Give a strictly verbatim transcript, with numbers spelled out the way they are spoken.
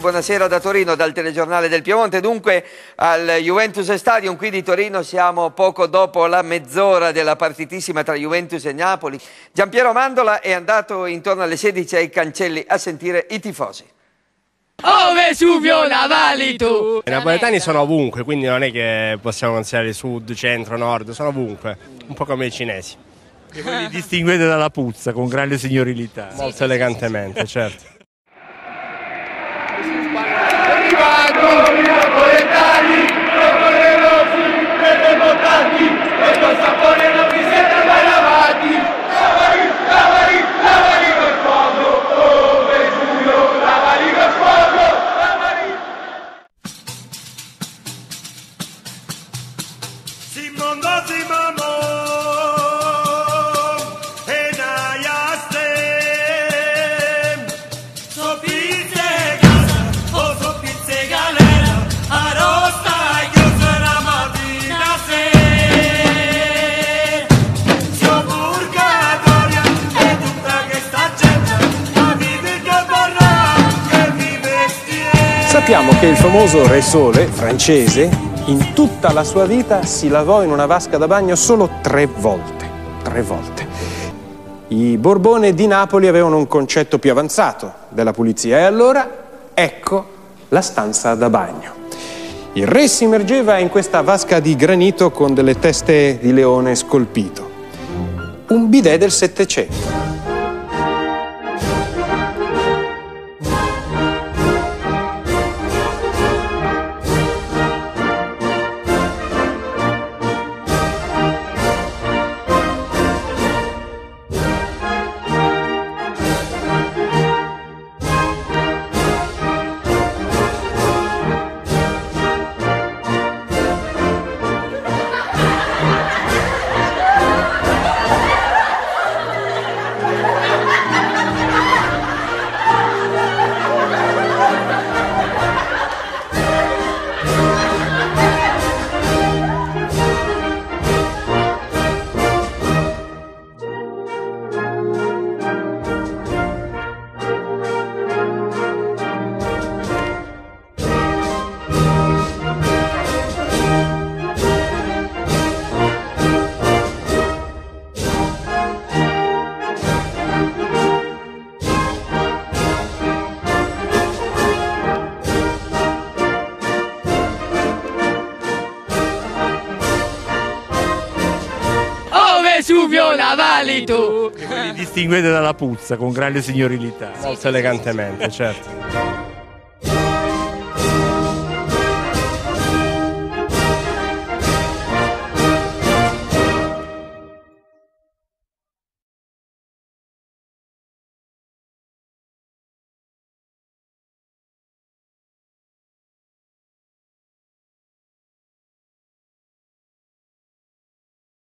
buonasera da Torino, dal telegiornale del Piemonte. Dunque al Juventus Stadium qui di Torino siamo poco dopo la mezz'ora della partitissima tra Juventus e Napoli. Giampiero Mandola è andato intorno alle sedici ai cancelli a sentire i tifosi. Oh Vesuvio, lavali tu! I napoletani sono ovunque, quindi non è che possiamo considerare sud, centro, nord, sono ovunque, un po' come i cinesi. E voi li distinguete dalla puzza con grande signorilità. Molto sì, elegantemente, sì, sì, certo. Arrivano i napoletani, doporerosi e devotanti, e col sapore non vi siete mai lavati. Lavali, lavali, lavali col fuoco, oh Vesuvio, lavali col fuoco, lavali. Simondo, Simondo. Sappiamo che il famoso Re Sole francese in tutta la sua vita si lavò in una vasca da bagno solo tre volte. Tre volte. I Borbone di Napoli avevano un concetto più avanzato della pulizia e allora ecco la stanza da bagno. Il re si immergeva in questa vasca di granito con delle teste di leone scolpito. Un bidet del Settecento. Vesuvio, lavali tu! E voi li distinguete dalla puzza con grande signorilità. Molto elegantemente, certo.